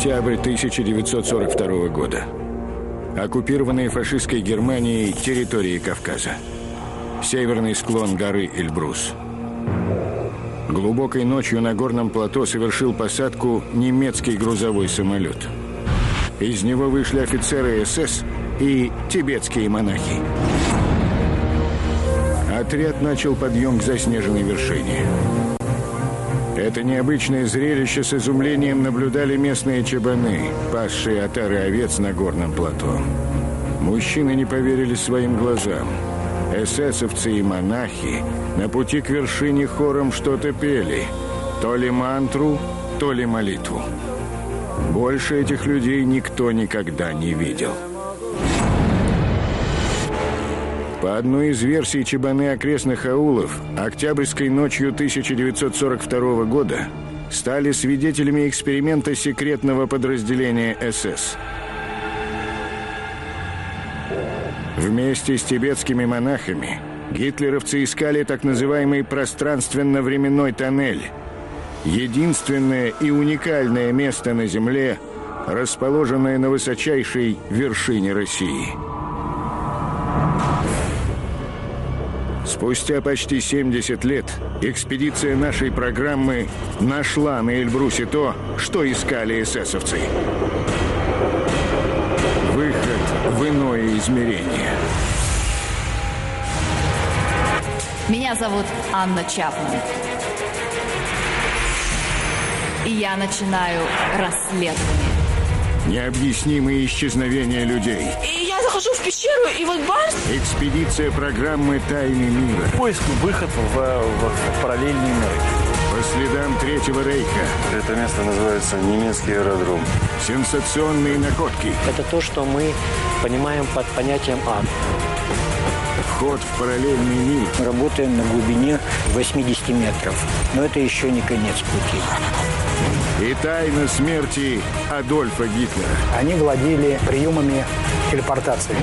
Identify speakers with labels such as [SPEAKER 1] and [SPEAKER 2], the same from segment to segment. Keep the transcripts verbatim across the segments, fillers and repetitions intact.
[SPEAKER 1] Октябрь тысяча девятьсот сорок второго года. Оккупированные фашистской Германией территории Кавказа. Северный склон горы Эльбрус. Глубокой ночью на горном плато совершил посадку немецкий грузовой самолет. Из него вышли офицеры эс эс и тибетские монахи. Отряд начал подъем к заснеженной вершине. Это необычное зрелище с изумлением наблюдали местные чабаны, пасшие отары овец на горном плато. Мужчины не поверили своим глазам. Эсэсовцы и монахи на пути к вершине хором что-то пели. То ли мантру, то ли молитву. Больше этих людей никто никогда не видел. По одной из версий, чабаны окрестных аулов октябрьской ночью тысяча девятьсот сорок второго года стали свидетелями эксперимента секретного подразделения эс эс. Вместе с тибетскими монахами гитлеровцы искали так называемый пространственно-временной тоннель. Единственное и уникальное место на Земле, расположенное на высочайшей вершине России. Спустя почти семьдесят лет экспедиция нашей программы нашла на Эльбрусе то, что искали эсэсовцы. Выход в иное измерение.
[SPEAKER 2] Меня зовут Анна Чапман. И я начинаю расследование.
[SPEAKER 1] Необъяснимые исчезновения людей.
[SPEAKER 3] И я захожу в пещеру, и вот бац!
[SPEAKER 1] Экспедиция программы «Тайны мира».
[SPEAKER 4] Поиск выход в, в, в параллельные миры.
[SPEAKER 1] По следам Третьего рейха.
[SPEAKER 5] Это место называется немецкий аэродром.
[SPEAKER 1] Сенсационные находки.
[SPEAKER 6] Это то, что мы понимаем под понятием ад.
[SPEAKER 1] Вход в параллельный мир.
[SPEAKER 6] Мы работаем на глубине восемьдесят метров. Но это еще не конец пути.
[SPEAKER 1] И тайна смерти Адольфа Гитлера.
[SPEAKER 7] Они владели приемами телепортации.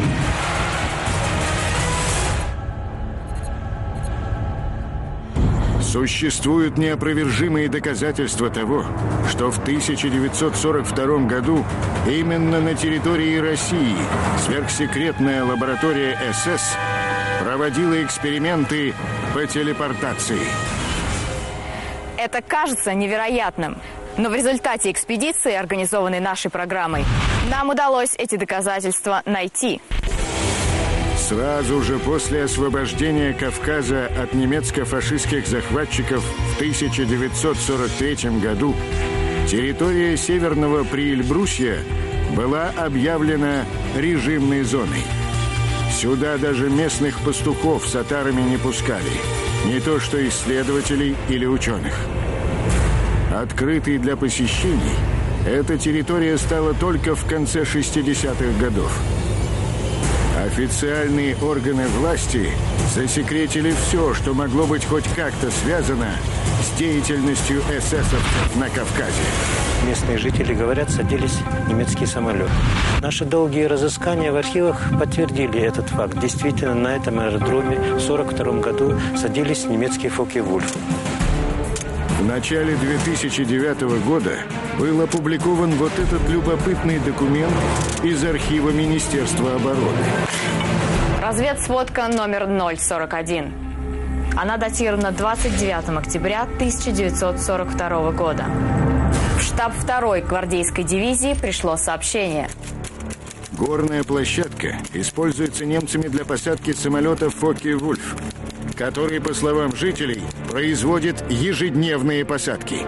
[SPEAKER 1] Существуют неопровержимые доказательства того, что в тысяча девятьсот сорок втором году именно на территории России сверхсекретная лаборатория эс эс проводила эксперименты по телепортации.
[SPEAKER 2] Это кажется невероятным, но в результате экспедиции, организованной нашей программой, нам удалось эти доказательства найти.
[SPEAKER 1] Сразу же после освобождения Кавказа от немецко-фашистских захватчиков в тысяча девятьсот сорок третьем году территория Северного Приэльбрусья была объявлена режимной зоной. Сюда даже местных пастухов с отарами не пускали, не то что исследователей или ученых. Открытой для посещений, эта территория стала только в конце шестидесятых годов. Официальные органы власти засекретили все, что могло быть хоть как-то связано с деятельностью эсэсовцев на Кавказе.
[SPEAKER 6] Местные жители говорят, садились немецкие самолеты. Наши долгие разыскания в архивах подтвердили этот факт. Действительно, на этом аэродроме в сорок втором году садились немецкие Фокке-Вульфы.
[SPEAKER 1] В начале две тысячи девятого года был опубликован вот этот любопытный документ из архива Министерства обороны.
[SPEAKER 2] Разведсводка номер ноль сорок один. Она датирована двадцать девятого октября тысяча девятьсот сорок второго года. В штаб второй гвардейской дивизии пришло сообщение.
[SPEAKER 1] Горная площадка используется немцами для посадки самолетов Фокке-Вульф, который, по словам жителей, производит ежедневные посадки.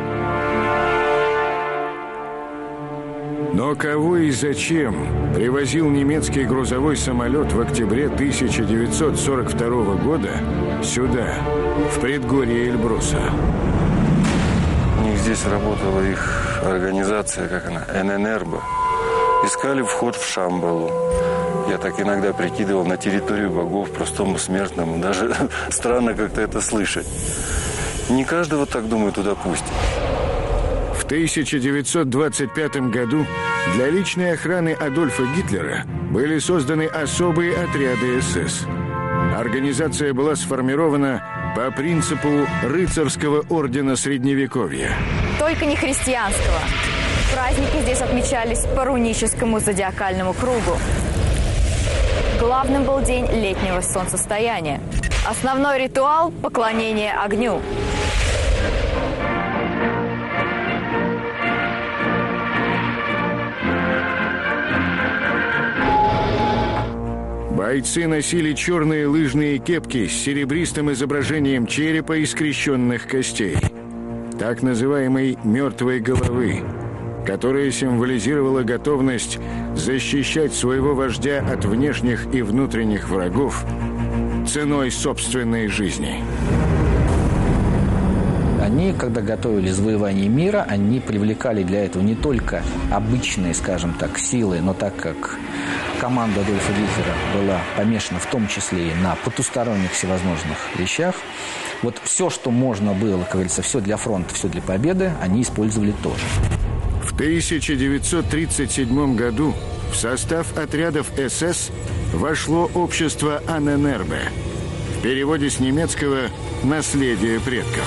[SPEAKER 1] Но кого и зачем привозил немецкий грузовой самолет в октябре тысяча девятьсот сорок второго года сюда, в предгорье Эльбруса?
[SPEAKER 5] У них здесь работала их организация, как она, эн-эн-эрбо. Искали вход в Шамбалу. Я так иногда прикидывал на территорию богов простому смертному. Даже странно как-то это слышать. Не каждого, так думаю, туда пустят.
[SPEAKER 1] В тысяча девятьсот двадцать пятом году для личной охраны Адольфа Гитлера были созданы особые отряды эс эс. Организация была сформирована по принципу рыцарского ордена Средневековья.
[SPEAKER 2] Только не христианского. Праздники здесь отмечались по руническому зодиакальному кругу. Главным был день летнего солнцестояния. Основной ритуал – поклонение огню.
[SPEAKER 1] Бойцы носили черные лыжные кепки с серебристым изображением черепа и скрещенных костей, так называемой «мертвой головы», которая символизировала готовность защищать своего вождя от внешних и внутренних врагов ценой собственной жизни.
[SPEAKER 8] Они, когда готовили завоевание мира, они привлекали для этого не только обычные, скажем так, силы, но так как команда Адольфа Гитлера была помешана в том числе и на потусторонних всевозможных вещах, вот все, что можно было, как говорится, все для фронта, все для победы, они использовали тоже.
[SPEAKER 1] В тысяча девятьсот тридцать седьмом году в состав отрядов эс эс вошло общество Анненербе, в переводе с немецкого «наследие предков».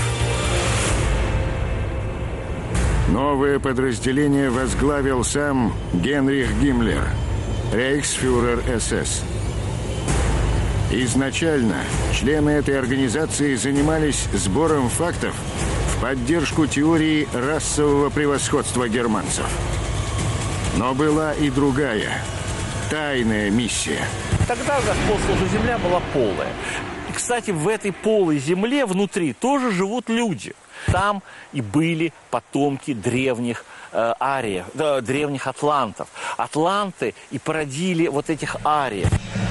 [SPEAKER 1] Новое подразделение возглавил сам Генрих Гиммлер, рейхсфюрер эс эс. Изначально члены этой организации занимались сбором фактов в поддержку теории расового превосходства германцев. Но была и другая, тайная миссия.
[SPEAKER 4] Тогда господствовала земля была полая. И, кстати, в этой полой земле внутри тоже живут люди. Там и были потомки древних э, ариев, э, древних атлантов. Атланты и породили вот этих ариев.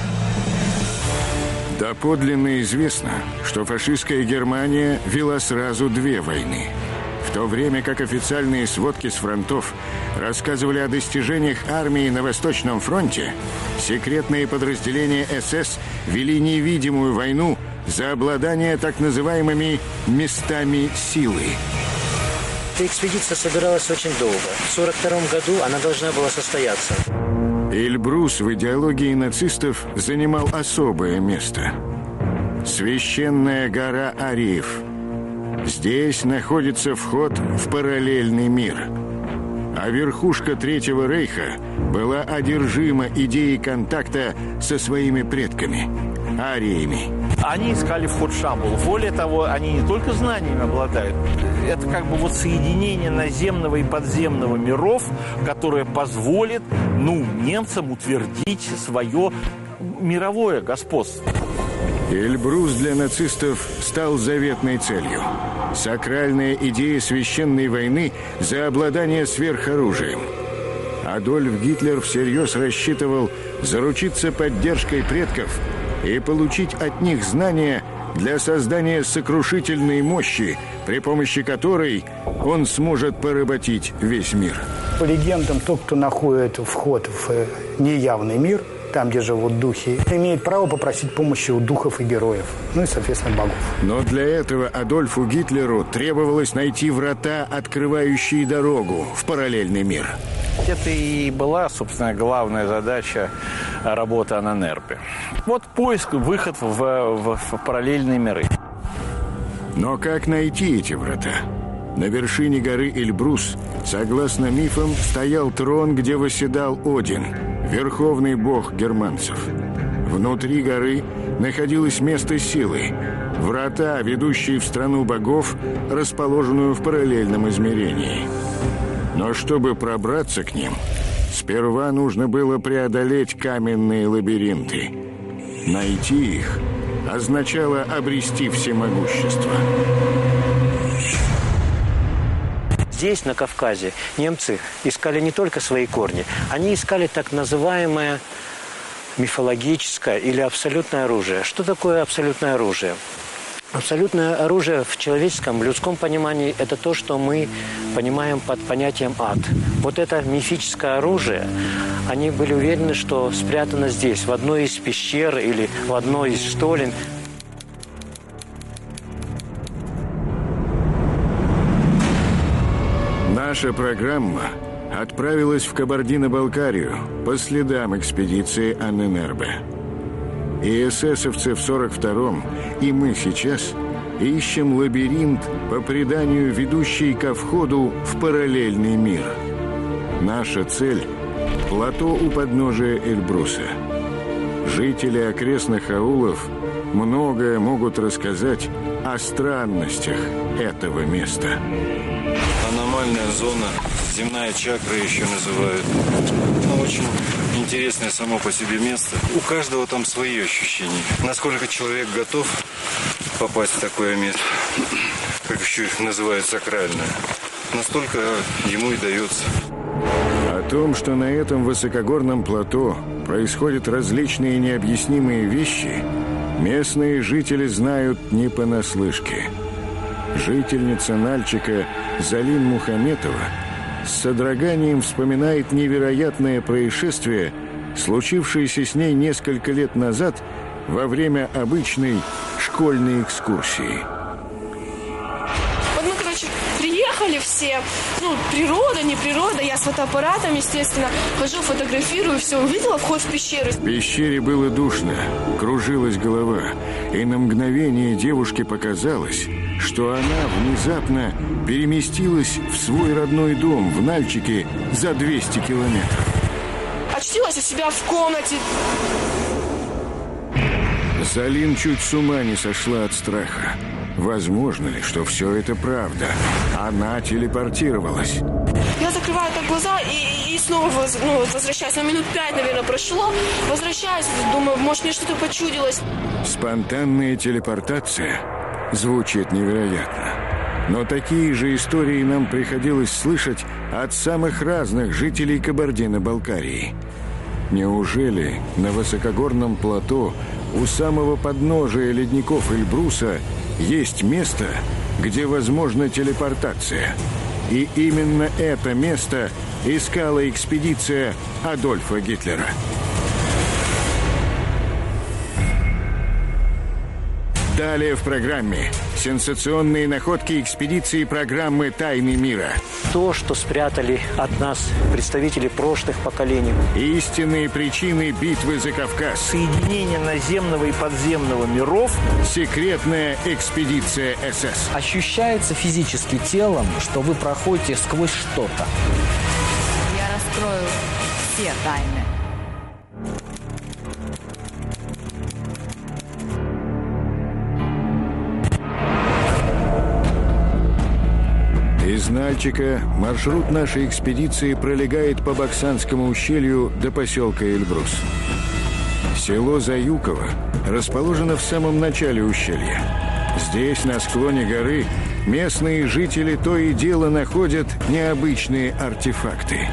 [SPEAKER 1] Доподлинно известно, что фашистская Германия вела сразу две войны. В то время как официальные сводки с фронтов рассказывали о достижениях армии на Восточном фронте, секретные подразделения эс эс вели невидимую войну за обладание так называемыми «местами силы».
[SPEAKER 6] Эта экспедиция собиралась очень долго. В сорок втором году она должна была состояться.
[SPEAKER 1] Эльбрус в идеологии нацистов занимал особое место. Священная гора Ариев. Здесь находится вход в параллельный мир. А верхушка Третьего Рейха была одержима идеей контакта со своими предками – ариями.
[SPEAKER 4] Они искали вход в Шамбалу. Более того, они не только знаниями обладают. Это как бы вот соединение наземного и подземного миров, которое позволит, ну, немцам утвердить свое мировое господство.
[SPEAKER 1] Эльбрус для нацистов стал заветной целью. Сакральная идея священной войны за обладание сверхоружием. Адольф Гитлер всерьез рассчитывал заручиться поддержкой предков и получить от них знания для создания сокрушительной мощи, при помощи которой он сможет поработить весь мир.
[SPEAKER 7] По легендам, тот, кто находит вход в неявный мир, там, где живут духи, имеет право попросить помощи у духов и героев, ну и, соответственно, богов.
[SPEAKER 1] Но для этого Адольфу Гитлеру требовалось найти врата, открывающие дорогу в параллельный мир.
[SPEAKER 4] Это и была, собственно, главная задача работы Анненербе. Вот поиск, выход в, в, в параллельные миры.
[SPEAKER 1] Но как найти эти врата? На вершине горы Эльбрус, согласно мифам, стоял трон, где восседал Один, верховный бог германцев. Внутри горы находилось место силы, врата, ведущие в страну богов, расположенную в параллельном измерении. Но чтобы пробраться к ним, сперва нужно было преодолеть каменные лабиринты. Найти их означало обрести всемогущество.
[SPEAKER 6] Здесь, на Кавказе, немцы искали не только свои корни, они искали так называемое мифологическое или абсолютное оружие. Что такое абсолютное оружие? Абсолютное оружие в человеческом, в людском понимании – это то, что мы понимаем под понятием ад. Вот это мифическое оружие, они были уверены, что спрятано здесь, в одной из пещер или в одной из штолен.
[SPEAKER 1] Наша программа отправилась в Кабардино-Балкарию по следам экспедиции Анненербе. И эсэсовцы в сорок втором, и мы сейчас ищем лабиринт, по преданию ведущий ко входу в параллельный мир. Наша цель – плато у подножия Эльбруса. Жители окрестных аулов многое могут рассказать о странностях этого места.
[SPEAKER 5] Аномальная зона, земная чакра еще называют. Ну, очень интересное само по себе место. У каждого там свои ощущения. Насколько человек готов попасть в такое место, как еще называют сакральное, настолько ему и дается.
[SPEAKER 1] О том, что на этом высокогорном плато происходят различные необъяснимые вещи, местные жители знают не понаслышке. Жительница Нальчика Залин Мухаметова с содроганием вспоминает невероятное происшествие, случившееся с ней несколько лет назад во время обычной школьной экскурсии.
[SPEAKER 3] Вот мы, короче, приехали все, ну, природа, не природа, я с фотоаппаратом, естественно, хожу, фотографирую, все, увидела вход в пещеру.
[SPEAKER 1] В пещере было душно, кружилась голова, и на мгновение девушке показалось, что она внезапно переместилась в свой родной дом в Нальчике за двести километров.
[SPEAKER 3] Очутилась у себя в комнате.
[SPEAKER 1] Залин чуть с ума не сошла от страха. Возможно ли, что все это правда? Она телепортировалась.
[SPEAKER 3] Я закрываю так глаза и, и снова воз, ну, возвращаюсь. На минут пять, наверное, прошло. Возвращаюсь, думаю, может, мне что-то почудилось.
[SPEAKER 1] Спонтанная телепортация звучит невероятно. Но такие же истории нам приходилось слышать от самых разных жителей Кабардино-Балкарии. Неужели на высокогорном плато у самого подножия ледников Эльбруса есть место, где возможна телепортация? И именно это место искала экспедиция Адольфа Гитлера. Далее в программе сенсационные находки экспедиции программы «Тайны мира».
[SPEAKER 6] То, что спрятали от нас представители прошлых поколений.
[SPEAKER 1] Истинные причины битвы за Кавказ.
[SPEAKER 4] Соединение наземного и подземного миров.
[SPEAKER 1] Секретная экспедиция СС.
[SPEAKER 8] Ощущается физически телом, что вы проходите сквозь что-то.
[SPEAKER 2] Я раскрою все тайны.
[SPEAKER 1] Из Нальчика маршрут нашей экспедиции пролегает по Баксанскому ущелью до поселка Эльбрус. Село Заюково расположено в самом начале ущелья. Здесь, на склоне горы, местные жители то и дело находят необычные артефакты.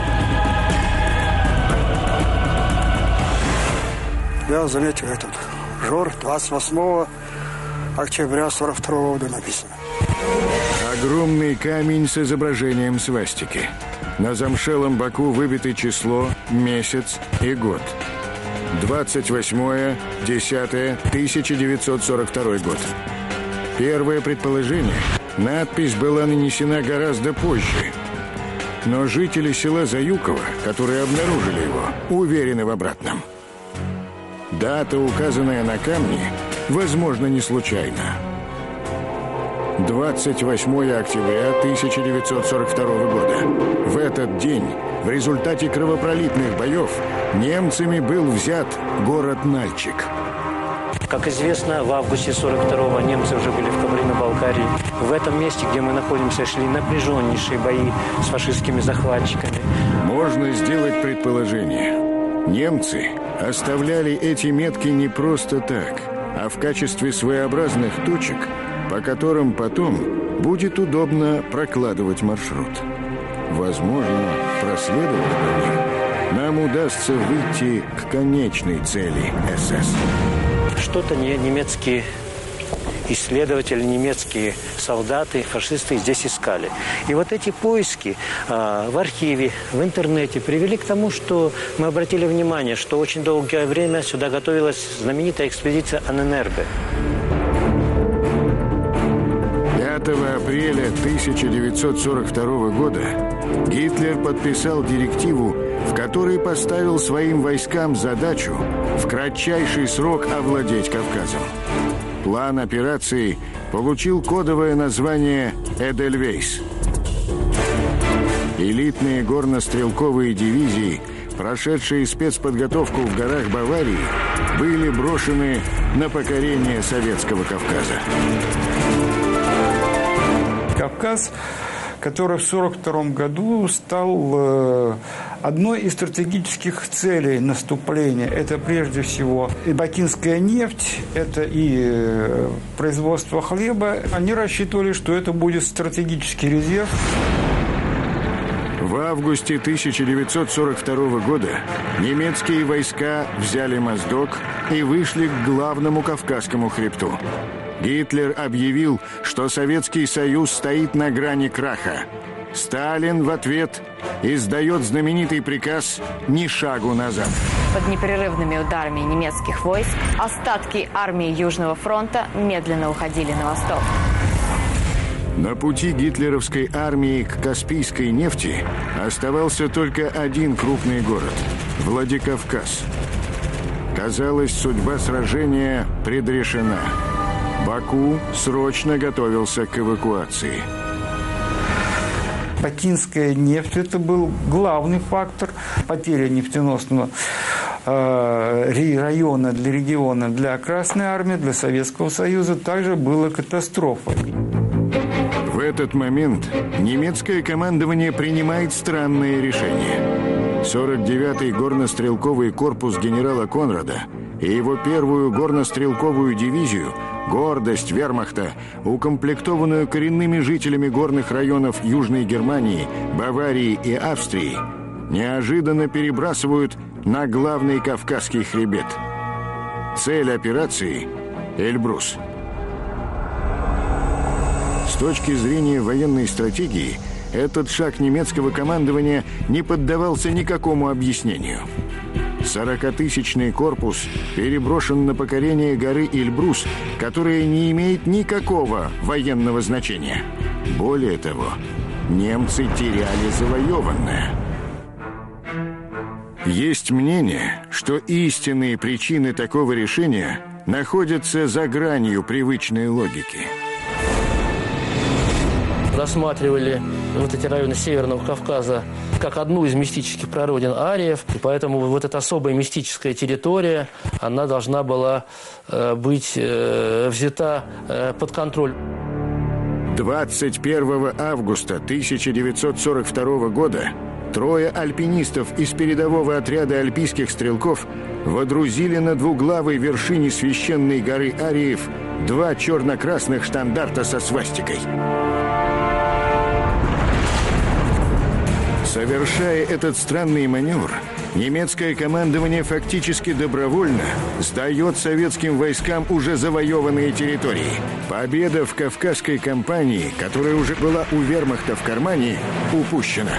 [SPEAKER 9] Я заметил этот жор двадцать восьмого октября сорок второго года написано.
[SPEAKER 1] Огромный камень с изображением свастики. На замшелом боку выбито число, месяц и год. двадцать восьмое десятое тысяча девятьсот сорок второй год. Первое предположение – надпись была нанесена гораздо позже. Но жители села Заюково, которые обнаружили его, уверены в обратном. Дата, указанная на камне, возможно, не случайна. двадцать восьмое октября тысяча девятьсот сорок второго года. В этот день, в результате кровопролитных боев, немцами был взят город Нальчик.
[SPEAKER 6] Как известно, в августе сорок второго немцы уже были в Кабардино-Балкарии. В этом месте, где мы находимся, шли напряженнейшие бои с фашистскими захватчиками.
[SPEAKER 1] Можно сделать предположение. Немцы оставляли эти метки не просто так, а в качестве своеобразных точек, по которым потом будет удобно прокладывать маршрут. Возможно, проследовав по ним, нам удастся выйти к конечной цели СС.
[SPEAKER 6] Что-то не немецкие исследователи, немецкие солдаты, фашисты здесь искали. И вот эти поиски э, в архиве, в интернете привели к тому, что мы обратили внимание, что очень долгое время сюда готовилась знаменитая экспедиция Анненербе.
[SPEAKER 1] пятого апреля тысяча девятьсот сорок второго года Гитлер подписал директиву, в которой поставил своим войскам задачу в кратчайший срок овладеть Кавказом. План операции получил кодовое название «Эдельвейс». элитные горнострелковые дивизии, прошедшие спецподготовку в горах Баварии, были брошены на покорение Советского Кавказа.
[SPEAKER 10] Кавказ, который в сорок втором году стал одной из стратегических целей наступления. Это прежде всего и бакинская нефть, это и производство хлеба. Они рассчитывали, что это будет стратегический резерв.
[SPEAKER 1] В августе тысяча девятьсот сорок второго года немецкие войска взяли Моздок и вышли к главному Кавказскому хребту. Гитлер объявил, что Советский Союз стоит на грани краха. Сталин в ответ издает знаменитый приказ «Ни шагу назад».
[SPEAKER 2] Под непрерывными ударами немецких войск остатки армии Южного фронта медленно уходили на восток.
[SPEAKER 1] На пути гитлеровской армии к Каспийской нефти оставался только один крупный город – Владикавказ. Казалось, судьба сражения предрешена. Баку срочно готовился к эвакуации.
[SPEAKER 10] Бакинская нефть – это был главный фактор потери нефтеносного э, района для региона, для Красной армии, для Советского Союза также была катастрофой.
[SPEAKER 1] В этот момент немецкое командование принимает странное решение. сорок девятый горнострелковый корпус генерала Конрада и его первую горнострелковую дивизию, гордость вермахта, укомплектованную коренными жителями горных районов Южной Германии, Баварии и Австрии, неожиданно перебрасывают на главный Кавказский хребет. Цель операции – Эльбрус. С точки зрения военной стратегии, этот шаг немецкого командования не поддавался никакому объяснению. сорокатысячный корпус переброшен на покорение горы Эльбрус, которая не имеет никакого военного значения. Более того, немцы теряли завоеванное. Есть мнение, что истинные причины такого решения находятся за гранью привычной логики.
[SPEAKER 11] Рассматривали вот эти районы Северного Кавказа как одну из мистических прародин ариев, и поэтому вот эта особая мистическая территория, она должна была э, быть э, взята э, под контроль.
[SPEAKER 1] двадцать первого августа тысяча девятьсот сорок второго года трое альпинистов из передового отряда альпийских стрелков водрузили на двуглавой вершине священной горы Ариев два черно-красных штандарта со свастикой. Совершая этот странный маневр, немецкое командование фактически добровольно сдает советским войскам уже завоеванные территории. Победа в Кавказской кампании, которая уже была у вермахта в кармане, упущена.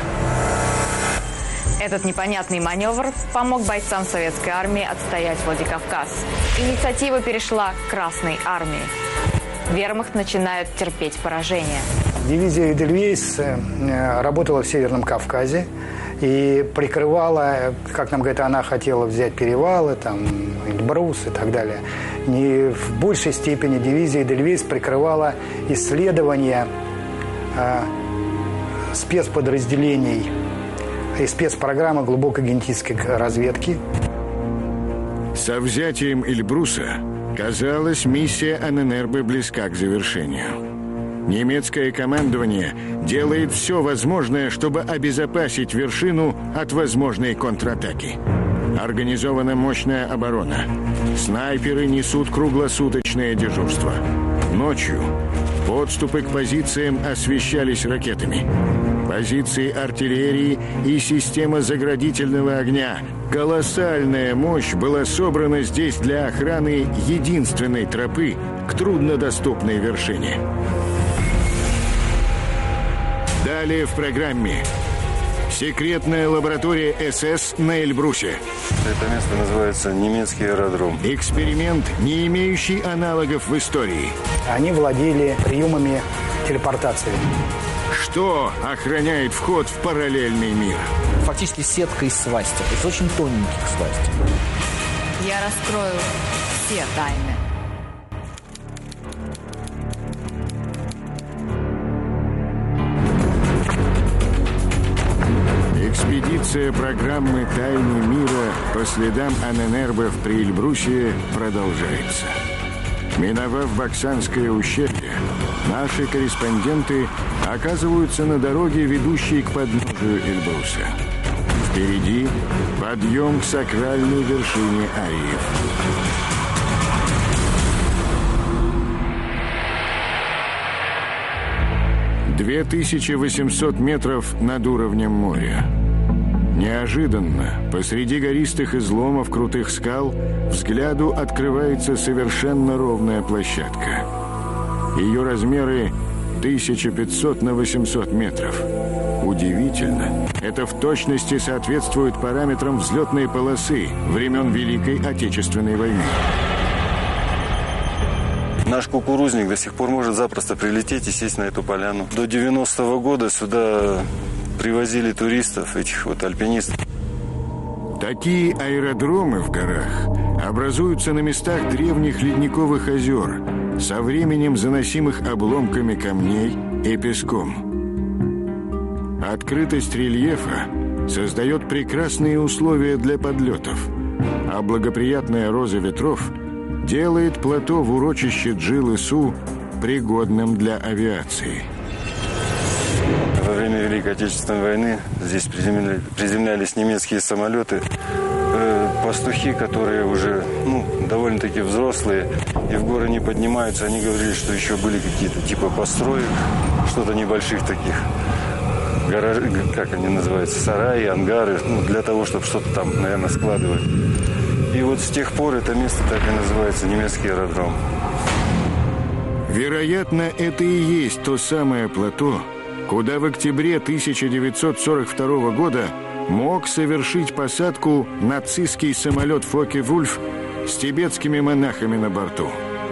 [SPEAKER 2] Этот непонятный маневр помог бойцам советской армии отстоять Владикавказ. Инициатива перешла к Красной армии. Вермахт начинает терпеть поражение.
[SPEAKER 7] Дивизия Эдельвейс работала в Северном Кавказе и прикрывала, как нам говорят, она хотела взять перевалы, там, Эльбрус и так далее. Не в большей степени дивизия Эдельвейс прикрывала исследования э, спецподразделений и спецпрограммы глубокой генетической разведки.
[SPEAKER 1] Со взятием Эльбруса, казалось, миссия Анненербе близка к завершению. Немецкое командование делает все возможное, чтобы обезопасить вершину от возможной контратаки. Организована мощная оборона. Снайперы несут круглосуточное дежурство. Ночью подступы к позициям освещались ракетами. Позиции артиллерии и система заградительного огня. Колоссальная мощь была собрана здесь для охраны единственной тропы к труднодоступной вершине. Далее в программе. Секретная лаборатория СС на Эльбрусе.
[SPEAKER 5] Это место называется немецкий аэродром.
[SPEAKER 1] Эксперимент, не имеющий аналогов в истории.
[SPEAKER 7] Они владели приемами телепортации.
[SPEAKER 1] Что охраняет вход в параллельный мир?
[SPEAKER 8] Фактически сетка из свастик, из очень тоненьких свастик.
[SPEAKER 2] Я раскрою все тайны.
[SPEAKER 1] Экспедиция программы «Тайны мира» по следам Аненербе в Приэльбрусе продолжается. Миновав Баксанское ущелье, наши корреспонденты оказываются на дороге, ведущей к подножию Эльбруса. Впереди подъем к сакральной вершине ариев. две тысячи восемьсот метров над уровнем моря. Неожиданно, посреди гористых изломов крутых скал, взгляду открывается совершенно ровная площадка. Ее размеры тысяча пятьсот на восемьсот метров. Удивительно, это в точности соответствует параметрам взлетной полосы времен Великой Отечественной войны.
[SPEAKER 5] Наш кукурузник до сих пор может запросто прилететь и сесть на эту поляну. До девяностого года сюда привозили туристов, этих вот альпинистов.
[SPEAKER 1] Такие аэродромы в горах образуются на местах древних ледниковых озер, со временем заносимых обломками камней и песком. Открытость рельефа создает прекрасные условия для подлетов, а благоприятная роза ветров делает плато в урочище Джилысу пригодным для авиации.
[SPEAKER 5] Во время Великой Отечественной войны здесь приземля... приземлялись немецкие самолеты. Э, пастухи, которые уже ну, довольно-таки взрослые и в горы не поднимаются, они говорили, что еще были какие-то типа построек, что-то небольших таких. Гараж... Как они называются? Сараи, ангары, ну, для того, чтобы что-то там, наверное, складывать. И вот с тех пор это место так и называется немецкий аэродром.
[SPEAKER 1] Вероятно, это и есть то самое плато, куда в октябре тысяча девятьсот сорок второго года мог совершить посадку нацистский самолет Фоке-Вульф с тибетскими монахами на борту.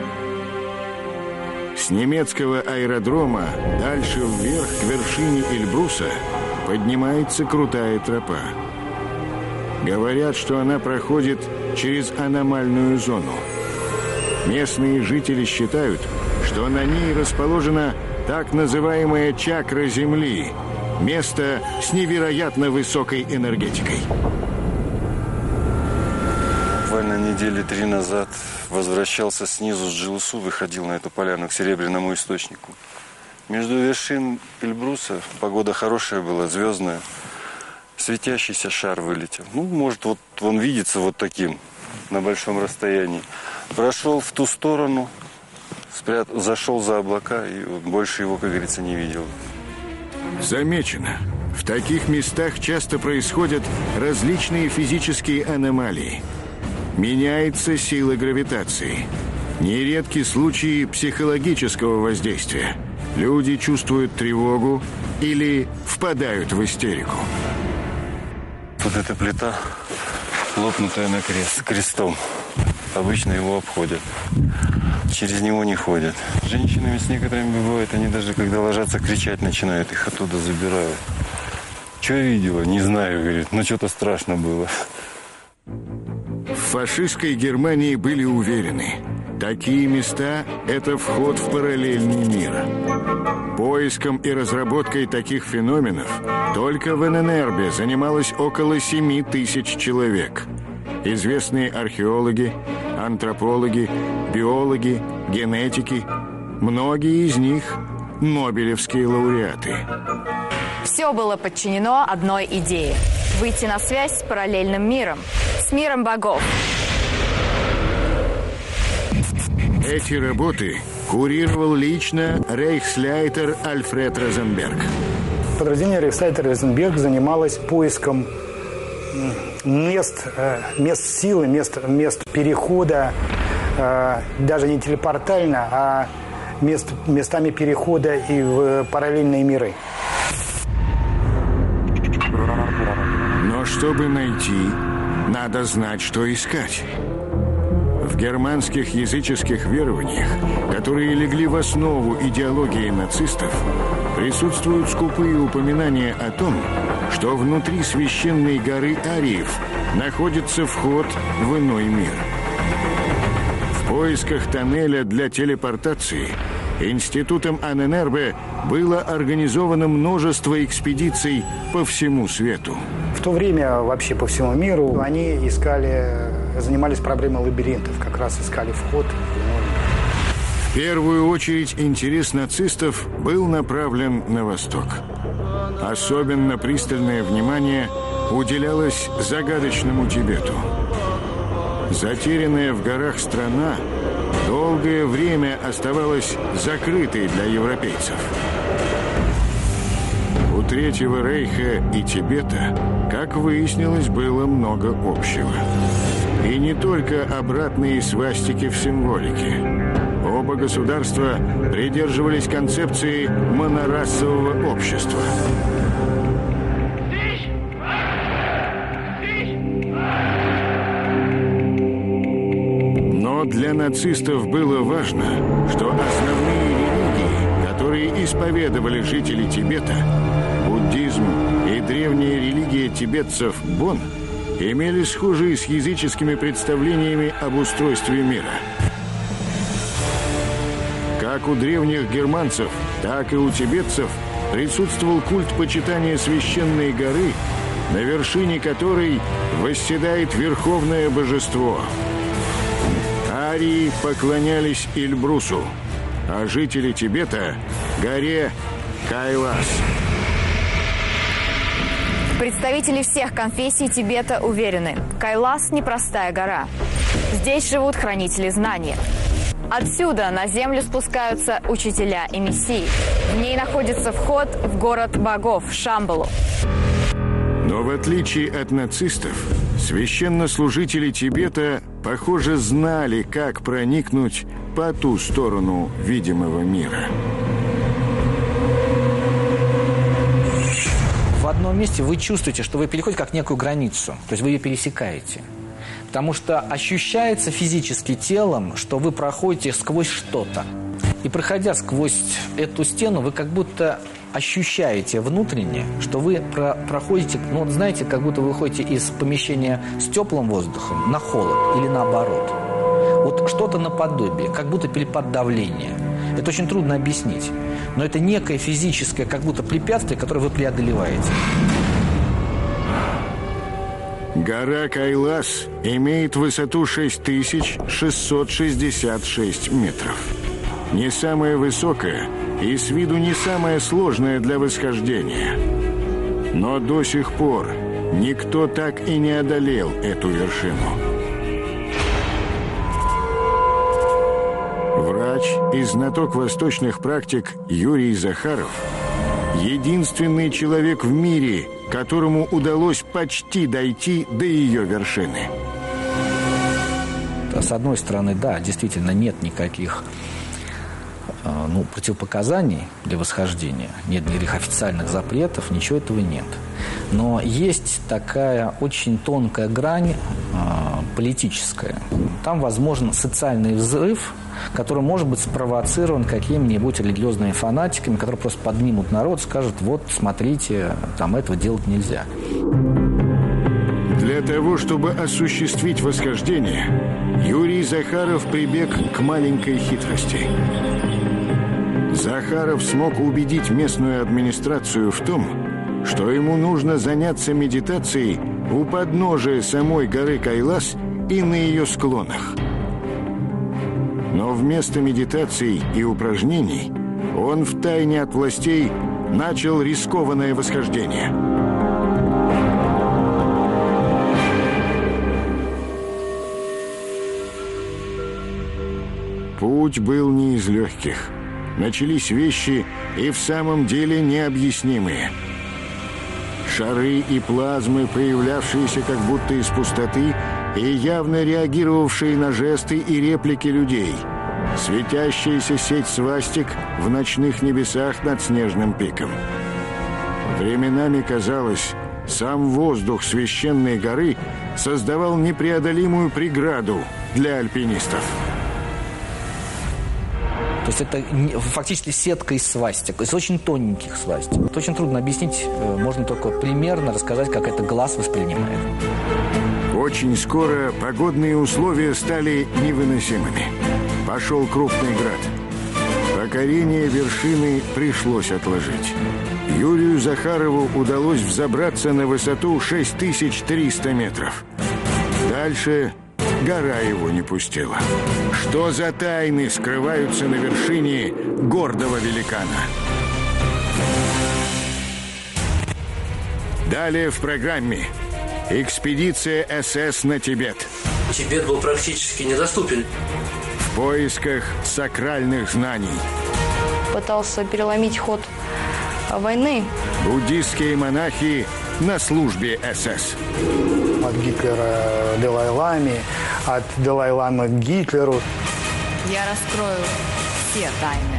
[SPEAKER 1] С немецкого аэродрома дальше вверх к вершине Эльбруса поднимается крутая тропа. Говорят, что она проходит через аномальную зону. Местные жители считают, что на ней расположена так называемая чакра Земли, место с невероятно высокой энергетикой.
[SPEAKER 5] Буквально недели три назад возвращался снизу с Джилысу, выходил на эту поляну к Серебряному источнику. Между вершин Эльбруса погода хорошая была, звездная. Светящийся шар вылетел. Ну, может, вот он видится вот таким, на большом расстоянии. Прошел в ту сторону, спрят... зашел за облака, и вот больше его, как говорится, не видел.
[SPEAKER 1] Замечено. В таких местах часто происходят различные физические аномалии. Меняется сила гравитации. Нередки случаи психологического воздействия. Люди чувствуют тревогу или впадают в истерику.
[SPEAKER 5] Вот эта плита, лопнутая на крест, крестом. Обычно его обходят. Через него не ходят. С женщинами с некоторыми бывает, они даже когда ложатся, кричать начинают, их оттуда забирают. Что видела? Не знаю, говорит. Ну, что-то страшно было.
[SPEAKER 1] В фашистской Германии были уверены, такие места – это вход в параллельный мир. Поиском и разработкой таких феноменов только в Аненербе занималось около семи тысяч человек. Известные археологи, антропологи, биологи, генетики, многие из них – нобелевские лауреаты.
[SPEAKER 2] Все было подчинено одной идее – выйти на связь с параллельным миром, с миром богов.
[SPEAKER 1] Эти работы курировал лично рейхсляйтер Альфред Розенберг.
[SPEAKER 7] Подразделение рейхсляйтер Розенберг занималось поиском мест, мест силы, мест, мест перехода, даже не телепортально, а мест, местами перехода и в параллельные миры.
[SPEAKER 1] Но чтобы найти, надо знать, что искать. В германских языческих верованиях, которые легли в основу идеологии нацистов, присутствуют скупые упоминания о том, что внутри священной горы Ариев находится вход в иной мир. В поисках тоннеля для телепортации Институтом Аненербе было организовано множество экспедиций по всему свету.
[SPEAKER 7] В то время вообще по всему миру они искали, занимались проблемой лабиринтов, как раз искали вход.
[SPEAKER 1] В первую очередь интерес нацистов был направлен на восток. Особенно пристальное внимание уделялось загадочному Тибету. Затерянная в горах страна долгое время оставалась закрытой для европейцев. У Третьего Рейха и Тибета, как выяснилось, было много общего. И не только обратные свастики в символике. Оба государства придерживались концепции монорасового общества. Но для нацистов было важно, что основные религии, которые исповедовали жители Тибета, буддизм и древняя религия тибетцев Бон, имели схожие с языческими представлениями об устройстве мира. Как у древних германцев, так и у тибетцев присутствовал культ почитания священной горы, на вершине которой восседает верховное божество. Арии поклонялись Эльбрусу, а жители Тибета – горе Кайлас.
[SPEAKER 2] Представители всех конфессий Тибета уверены, Кайлас – непростая гора. Здесь живут хранители знаний. Отсюда на землю спускаются учителя и мессии. В ней находится вход в город богов Шамбалу.
[SPEAKER 1] Но в отличие от нацистов, священнослужители Тибета, похоже, знали, как проникнуть по ту сторону видимого мира.
[SPEAKER 8] В одном месте вы чувствуете, что вы переходите как некую границу, то есть вы ее пересекаете. Потому что ощущается физически телом, что вы проходите сквозь что-то. И проходя сквозь эту стену, вы как будто ощущаете внутренне, что вы про проходите, ну, вот знаете, как будто вы выходите из помещения с теплым воздухом на холод или наоборот. Вот что-то наподобие, как будто перепад давления. Это очень трудно объяснить. Но это некое физическое, как будто препятствие, которое вы преодолеваете.
[SPEAKER 1] Гора Кайлас имеет высоту шесть тысяч шестьсот шестьдесят шесть метров. Не самая высокая и с виду не самая сложная для восхождения. Но до сих пор никто так и не одолел эту вершину. Врач и знаток восточных практик Юрий Захаров – единственный человек в мире, которому удалось почти дойти до ее вершины.
[SPEAKER 8] С одной стороны, да, действительно нет никаких ну, противопоказаний для восхождения, нет никаких официальных запретов, ничего этого нет. Но есть такая очень тонкая грань э, политическая. Там возможен социальный взрыв, который может быть спровоцирован какими-нибудь религиозными фанатиками, которые просто поднимут народ, скажут: вот, смотрите, там этого делать нельзя.
[SPEAKER 1] Для того, чтобы осуществить восхождение, Юрий Захаров прибег к маленькой хитрости. Захаров смог убедить местную администрацию в том, что ему нужно заняться медитацией у подножия самой горы Кайлас и на ее склонах. Но вместо медитаций и упражнений он втайне от властей начал рискованное восхождение. Путь был не из легких. Начались вещи и в самом деле необъяснимые. Шары и плазмы, появлявшиеся как будто из пустоты и явно реагировавшие на жесты и реплики людей. Светящаяся сеть свастик в ночных небесах над снежным пиком. Временами казалось, сам воздух священной горы создавал непреодолимую преграду для альпинистов.
[SPEAKER 8] То есть это фактически сетка из свастик, из очень тоненьких свастик. Это очень трудно объяснить, можно только примерно рассказать, как это глаз воспринимает.
[SPEAKER 1] Очень скоро погодные условия стали невыносимыми. Пошел крупный град. покорение вершины пришлось отложить. Юрию Захарову удалось взобраться на высоту шесть тысяч триста метров. Дальше гора его не пустила. Что за тайны скрываются на вершине гордого великана? Далее в программе экспедиция эс эс на Тибет.
[SPEAKER 11] Тибет был практически недоступен.
[SPEAKER 1] В поисках сакральных знаний.
[SPEAKER 12] Пытался переломить ход войны.
[SPEAKER 1] Буддистские монахи на службе эс эс.
[SPEAKER 7] От Гитлера к Далай-ламе, от Далай-ламы к Гитлеру.
[SPEAKER 2] Я раскрою все тайны.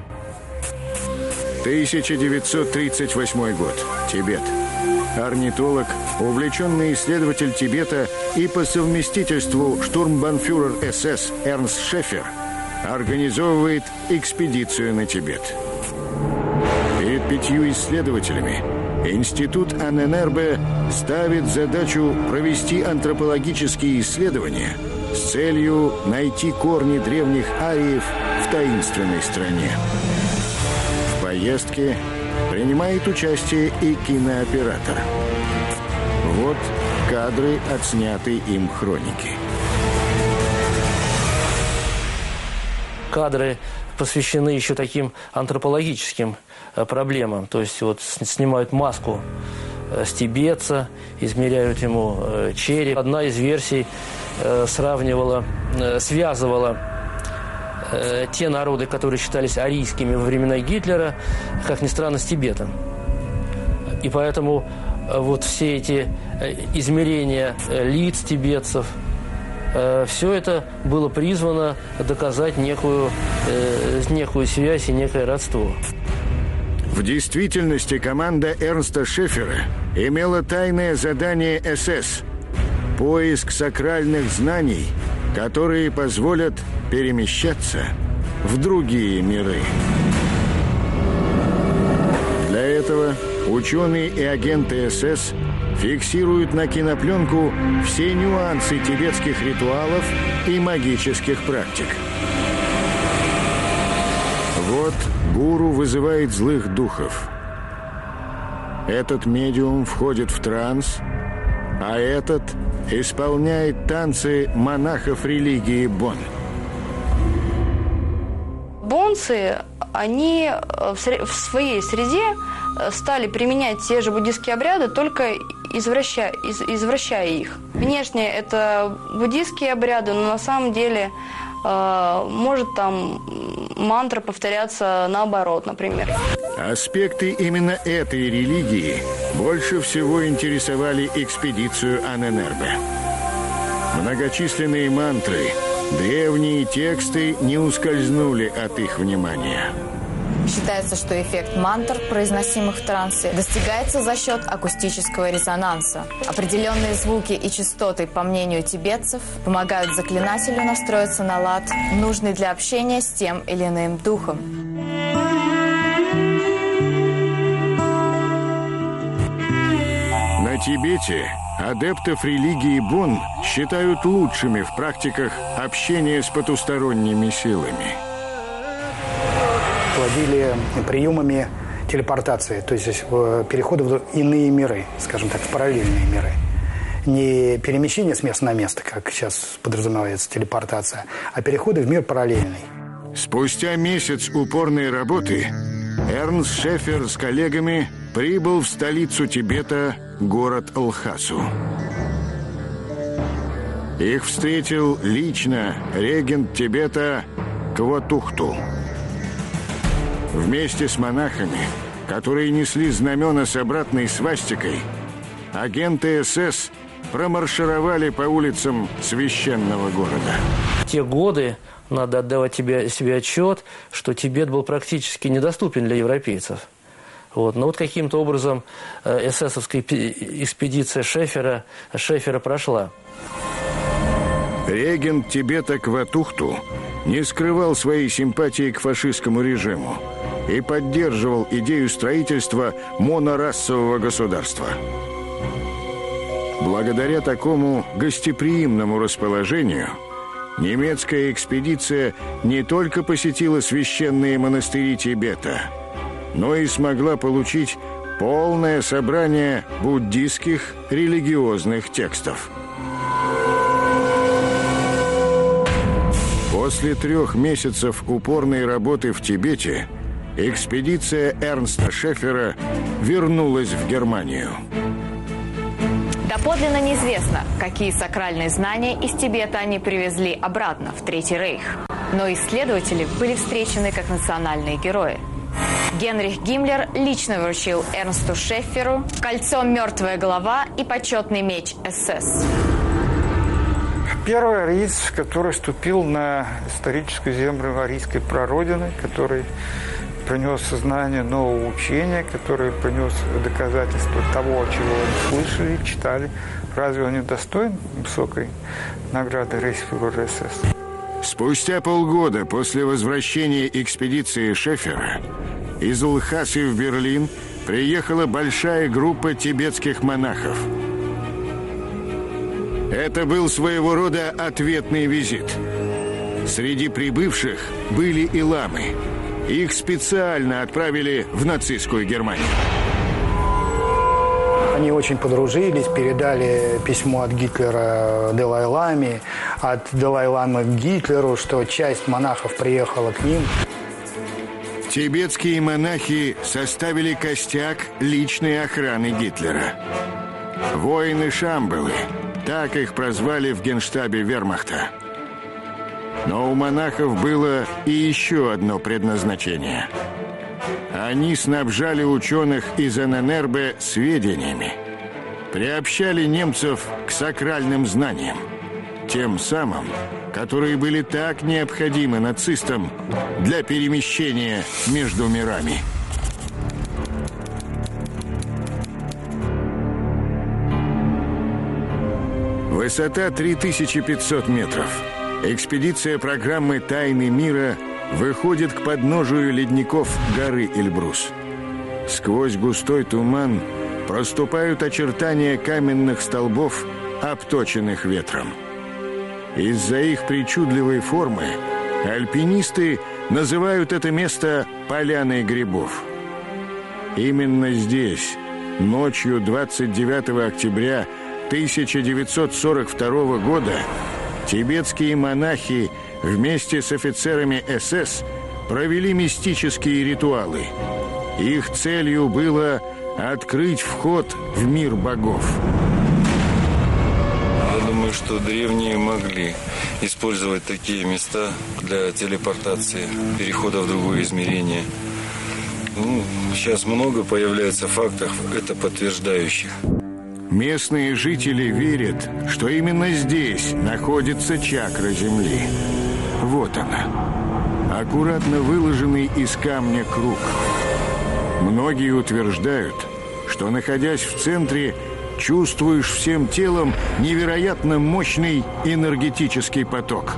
[SPEAKER 1] тысяча девятьсот тридцать восьмой год. Тибет. Орнитолог, увлеченный исследователь Тибета и по совместительству штурмбанфюрер эс эс Эрнст Шефер организовывает экспедицию на Тибет. Перед пятью исследователями Институт Анненербе ставит задачу провести антропологические исследования с целью найти корни древних ариев в таинственной стране. В поездке принимает участие и кинооператор. Вот кадры отснятой им хроники.
[SPEAKER 11] Кадры посвящены еще таким антропологическим проблемам. То есть вот снимают маску с тибетца, измеряют ему череп. Одна из версий сравнивала, связывала те народы, которые считались арийскими во времена Гитлера, как ни странно, с Тибетом. И поэтому вот все эти измерения лиц тибетцев, все это было призвано доказать некую, некую связь и некое родство.
[SPEAKER 1] В действительности команда Эрнста Шефера имела тайное задание эс эс – поиск сакральных знаний, которые позволят перемещаться в другие миры. Для этого ученые и агенты эс эс фиксируют на кинопленку все нюансы тибетских ритуалов и магических практик. Вот гуру вызывает злых духов. Этот медиум входит в транс, а этот исполняет танцы монахов религии Бон.
[SPEAKER 12] Бонцы, они в своей среде стали применять те же буддистские обряды, только извращая, из, извращая их. Внешне это буддистские обряды, но на самом деле э, может там мантра повторяться наоборот, например.
[SPEAKER 1] Аспекты именно этой религии больше всего интересовали экспедицию Анненербе. Многочисленные мантры, древние тексты не ускользнули от их внимания.
[SPEAKER 2] Считается, что эффект мантр, произносимых в трансе, достигается за счет акустического резонанса. Определенные звуки и частоты, по мнению тибетцев, помогают заклинателю настроиться на лад, нужный для общения с тем или иным духом.
[SPEAKER 1] На Тибете адептов религии Бон считают лучшими в практиках общения с потусторонними силами.
[SPEAKER 7] Владели приемами телепортации, то есть перехода в иные миры, скажем так, в параллельные миры. Не перемещение с места на место, как сейчас подразумевается телепортация, а переходы в мир параллельный.
[SPEAKER 1] Спустя месяц упорной работы Эрнст Шефер с коллегами прибыл в столицу Тибета, город Лхасу. Их встретил лично регент Тибета Квотухту. Вместе с монахами, которые несли знамена с обратной свастикой, агенты эс эс промаршировали по улицам священного города.
[SPEAKER 11] В те годы надо отдавать тебе, себе отчет, что Тибет был практически недоступен для европейцев. Вот. Но вот каким-то образом эсэсовская экспедиция Шефера, Шефера прошла.
[SPEAKER 1] Регент Тибета Квотухту не скрывал своей симпатии к фашистскому режиму и поддерживал идею строительства монорасового государства. Благодаря такому гостеприимному расположению немецкая экспедиция не только посетила священные монастыри Тибета, но и смогла получить полное собрание буддистских религиозных текстов. После трех месяцев упорной работы в Тибете экспедиция Эрнста Шеффера вернулась в Германию.
[SPEAKER 2] Доподлинно неизвестно, какие сакральные знания из Тибета они привезли обратно в Третий Рейх. Но исследователи были встречены как национальные герои. Генрих Гиммлер лично вручил Эрнсту Шефферу кольцо «Мертвая голова» и почетный меч эс эс.
[SPEAKER 10] Первый ариец, который ступил на историческую землю арийской прародины, который принес сознание нового учения, который принес доказательства того, чего они слышали, читали. Разве он не достоин высокой награды рейхсфюрера эс эс?
[SPEAKER 1] Спустя полгода после возвращения экспедиции Шеффера из Лхасы в Берлин приехала большая группа тибетских монахов. Это был своего рода ответный визит. Среди прибывших были и ламы. Их специально отправили в нацистскую Германию.
[SPEAKER 7] Они очень подружились, передали письмо от Гитлера Далай-ламе, от Далай-ламы к Гитлеру, что часть монахов приехала к ним.
[SPEAKER 1] Тибетские монахи составили костяк личной охраны Гитлера. Воины Шамбалы, так их прозвали в генштабе вермахта. Но у монахов было и еще одно предназначение. Они снабжали ученых из эн эн эр бэ сведениями, приобщали немцев к сакральным знаниям, тем самым, которые были так необходимы нацистам для перемещения между мирами. Высота три тысячи пятьсот метров. Экспедиция программы «Тайны мира» выходит к подножию ледников горы Эльбрус. Сквозь густой туман проступают очертания каменных столбов, обточенных ветром. Из-за их причудливой формы альпинисты называют это место «Поляной грибов». Именно здесь, ночью двадцать девятого октября тысяча девятьсот сорок второго года, тибетские монахи вместе с офицерами эс эс провели мистические ритуалы. Их целью было открыть вход в мир богов.
[SPEAKER 5] Я думаю, что древние могли использовать такие места для телепортации, перехода в другое измерение. Ну, сейчас много появляется фактов, это подтверждающих.
[SPEAKER 1] Местные жители верят, что именно здесь находится чакра Земли. Вот она. Аккуратно выложенный из камня круг. Многие утверждают, что, находясь в центре, чувствуешь всем телом невероятно мощный энергетический поток.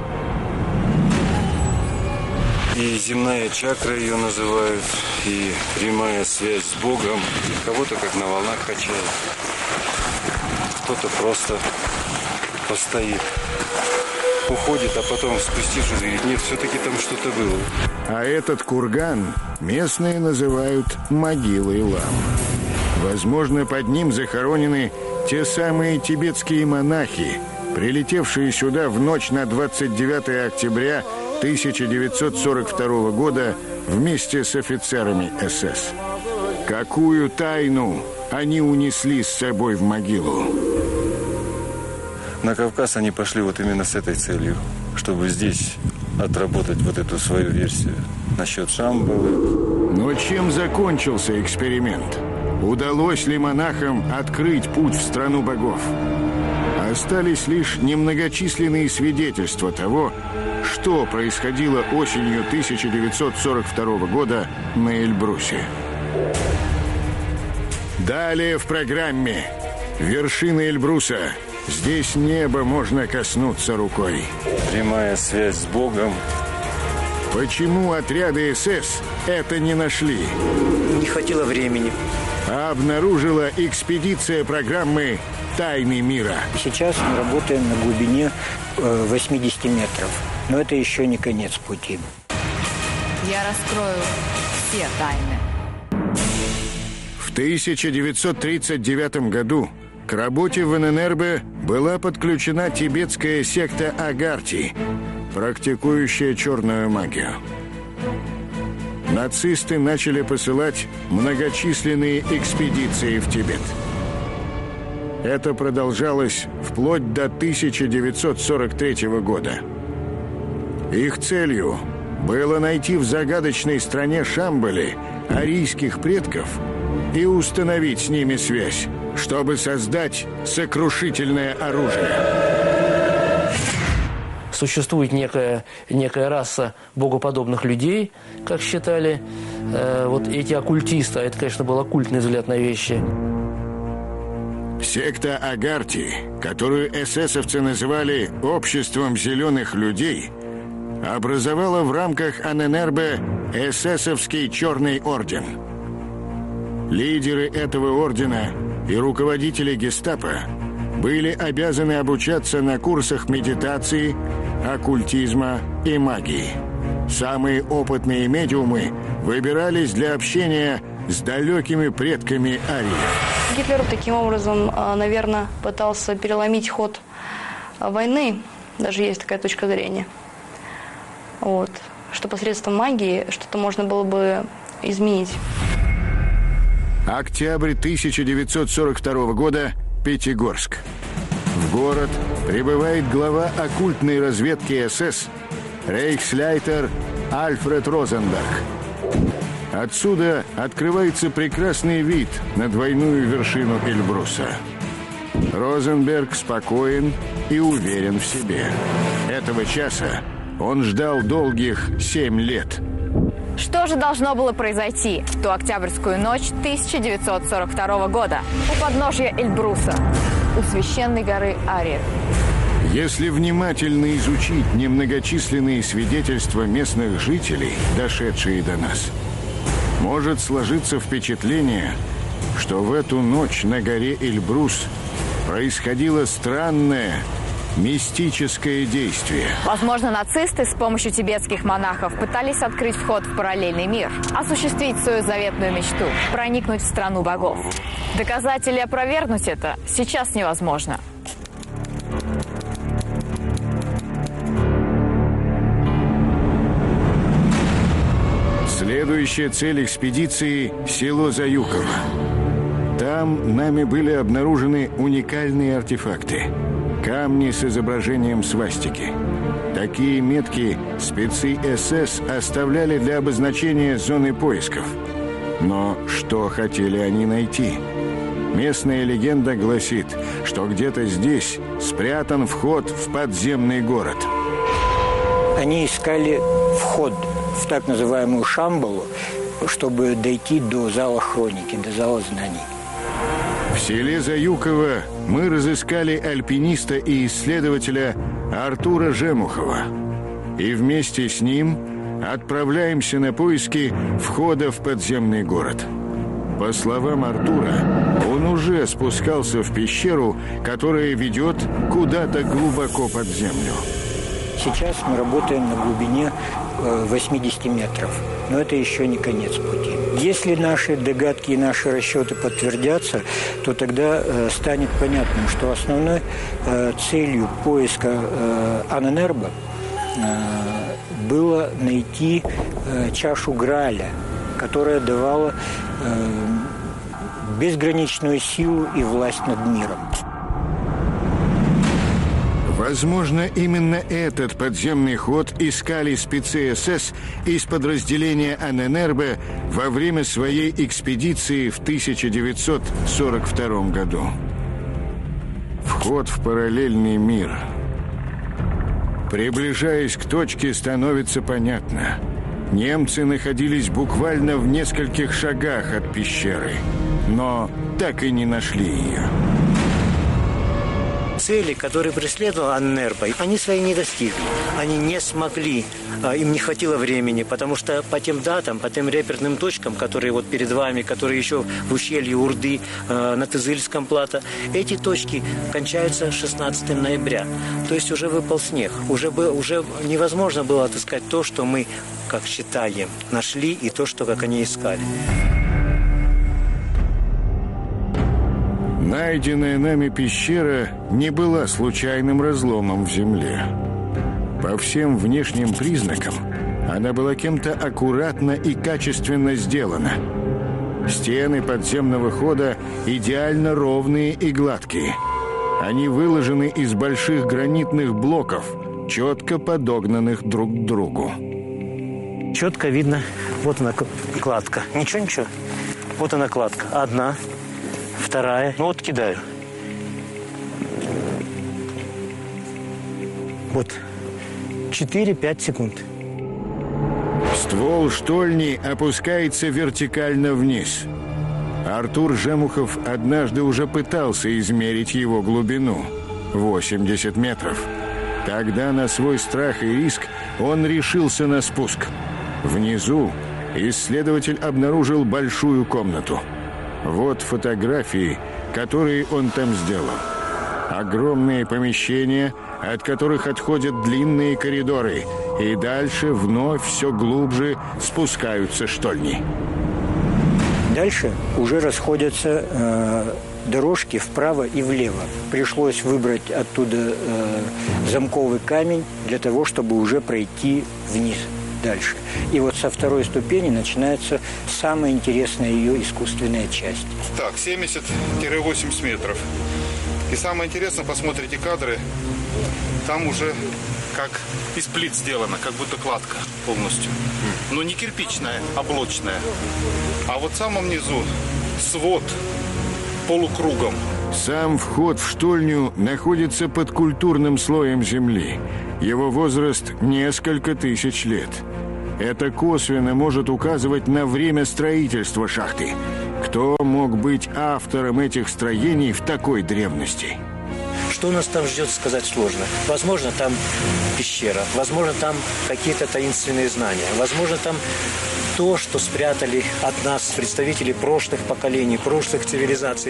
[SPEAKER 5] И земная чакра ее называют, и прямая связь с Богом. Кого-то как на волнах качает. Кто-то просто постоит, уходит, а потом, спустившись, говорит, нет, все-таки там что-то было.
[SPEAKER 1] А этот курган местные называют могилой лам. Возможно, под ним захоронены те самые тибетские монахи, прилетевшие сюда в ночь на двадцать девятое октября тысяча девятьсот сорок второго года вместе с офицерами эс эс. Какую тайну они унесли с собой в могилу?
[SPEAKER 5] На Кавказ они пошли вот именно с этой целью, чтобы здесь отработать вот эту свою версию насчет Шамбалы.
[SPEAKER 1] Но чем закончился эксперимент? Удалось ли монахам открыть путь в страну богов? Остались лишь немногочисленные свидетельства того, что происходило осенью тысяча девятьсот сорок второго года на Эльбрусе. Далее в программе «Вершина Эльбруса». Здесь небо можно коснуться рукой.
[SPEAKER 5] Прямая связь с Богом.
[SPEAKER 1] Почему отряды эс эс это не нашли?
[SPEAKER 6] Не хватило времени.
[SPEAKER 1] а обнаружила экспедиция программы «Тайны мира».
[SPEAKER 13] Сейчас мы работаем на глубине восьмидесяти метров, но это еще не конец пути.
[SPEAKER 2] Я раскрою все тайны.
[SPEAKER 1] В тысяча девятьсот тридцать девятом году к работе в ННРБ была подключена тибетская секта Агарти, практикующая черную магию. Нацисты начали посылать многочисленные экспедиции в Тибет. Это продолжалось вплоть до тысяча девятьсот сорок третьего года. Их целью было найти в загадочной стране Шамбали арийских предков и установить с ними связь, чтобы создать сокрушительное оружие.
[SPEAKER 11] Существует некая, некая раса богоподобных людей, как считали э, вот эти оккультисты, а это, конечно, был оккультный взгляд на вещи.
[SPEAKER 1] Секта Агарти, которую эсэсовцы называли «обществом зеленых людей», образовала в рамках ННРБ эсэсовский Черный орден. Лидеры этого ордена и руководители гестапо были обязаны обучаться на курсах медитации, оккультизма и магии. Самые опытные медиумы выбирались для общения с далекими предками ариев.
[SPEAKER 12] Гитлер таким образом, наверное, пытался переломить ход войны, даже есть такая точка зрения. Вот. Что посредством магии что-то можно было бы изменить.
[SPEAKER 1] Октябрь тысяча девятьсот сорок второго года. Пятигорск. В город прибывает глава оккультной разведки СС рейхсляйтер Альфред Розенберг. Отсюда открывается прекрасный вид на двойную вершину Эльбруса. Розенберг спокоен и уверен в себе. Этого часа он ждал долгих семь лет.
[SPEAKER 2] Что же должно было произойти в ту октябрьскую ночь тысяча девятьсот сорок второго года у подножья Эльбруса, у священной горы Ариев?
[SPEAKER 1] Если внимательно изучить немногочисленные свидетельства местных жителей, дошедшие до нас, может сложиться впечатление, что в эту ночь на горе Эльбрус происходило странное мистическое действие.
[SPEAKER 2] Возможно, нацисты с помощью тибетских монахов пытались открыть вход в параллельный мир, осуществить свою заветную мечту, проникнуть в страну богов. Доказать или опровергнуть это сейчас невозможно.
[SPEAKER 1] Следующая цель экспедиции – село Заюково. Там нами были обнаружены уникальные артефакты. Камни с изображением свастики. Такие метки спецы СС оставляли для обозначения зоны поисков. Но что хотели они найти? Местная легенда гласит, что где-то здесь спрятан вход в подземный город.
[SPEAKER 13] Они искали вход в так называемую Шамбалу, чтобы дойти до зала хроники, до зала знаний.
[SPEAKER 1] В селе Заюково мы разыскали альпиниста и исследователя Артура Жемухова. И вместе с ним отправляемся на поиски входа в подземный город. По словам Артура, он уже спускался в пещеру, которая ведет куда-то глубоко под землю.
[SPEAKER 13] Сейчас мы работаем на глубине восьмидесяти метров, но это еще не конец пути. Если наши догадки и наши расчеты подтвердятся, то тогда э, станет понятным, что основной э, целью поиска э, ННРБ э, было найти э, чашу Грааля, которая давала э, безграничную силу и власть над миром.
[SPEAKER 1] Возможно, именно этот подземный ход искали спецы СС из подразделения ННРБ во время своей экспедиции в тысяча девятьсот сорок втором году. Вход в параллельный мир. Приближаясь к точке, становится понятно. Немцы находились буквально в нескольких шагах от пещеры, но так и не нашли ее.
[SPEAKER 6] Цели, которые преследовал АННЕРБО, они свои не достигли. Они не смогли, им не хватило времени, потому что по тем датам, по тем реперным точкам, которые вот перед вами, которые еще в ущелье Урды, на Тызыльском плато, эти точки кончаются шестнадцатого ноября. То есть уже выпал снег. Уже, бы, уже невозможно было отыскать то, что мы, как считаем, нашли, и то, что как они искали.
[SPEAKER 1] Найденная нами пещера не была случайным разломом в земле. По всем внешним признакам она была кем-то аккуратно и качественно сделана. Стены подземного хода идеально ровные и гладкие. Они выложены из больших гранитных блоков, четко подогнанных друг к другу.
[SPEAKER 6] Четко видно, вот она кладка. Ничего-ничего. Вот она кладка. Одна. Вторая. Ну вот кидаю. Вот. четыре-пять секунд.
[SPEAKER 1] Ствол штольни опускается вертикально вниз. Артур Жемухов однажды уже пытался измерить его глубину – восемьдесят метров. Тогда на свой страх и риск он решился на спуск. Внизу исследователь обнаружил большую комнату. Вот фотографии, которые он там сделал. Огромные помещения, от которых отходят длинные коридоры, и дальше вновь все глубже спускаются штольни.
[SPEAKER 13] Дальше уже расходятся э, дорожки вправо и влево. Пришлось выбрать оттуда э, замковый камень для того, чтобы уже пройти вниз дальше. И вот со второй ступени начинается самая интересная ее искусственная часть.
[SPEAKER 14] Так, семьдесят-восемьдесят метров. И самое интересное, посмотрите кадры, там уже как из плит сделано, как будто кладка полностью. Но не кирпичная, а блочная. А вот в самом низу свод полукругом.
[SPEAKER 1] Сам вход в штольню находится под культурным слоем земли. Его возраст несколько тысяч лет. Это косвенно может указывать на время строительства шахты. Кто мог быть автором этих строений в такой древности?
[SPEAKER 6] Что нас там ждет, сказать сложно. Возможно, там пещера, возможно, там какие-то таинственные знания, возможно, там то, что спрятали от нас представители прошлых поколений, прошлых цивилизаций.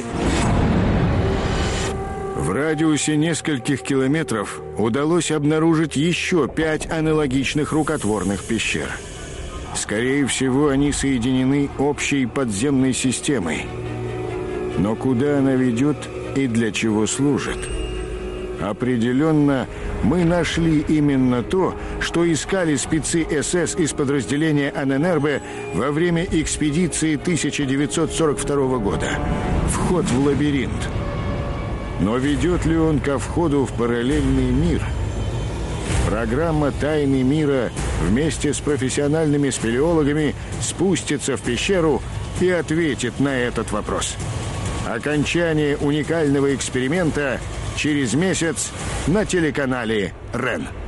[SPEAKER 1] В радиусе нескольких километров удалось обнаружить еще пять аналогичных рукотворных пещер. Скорее всего, они соединены общей подземной системой. Но куда она ведет и для чего служит? Определенно, мы нашли именно то, что искали спецы СС из подразделения АННЕРБО во время экспедиции тысяча девятьсот сорок второго года. Вход в лабиринт. Но ведет ли он ко входу в параллельный мир? Программа «Тайны мира» вместе с профессиональными спелеологами спустится в пещеру и ответит на этот вопрос. Окончание уникального эксперимента через месяц на телеканале РЕН.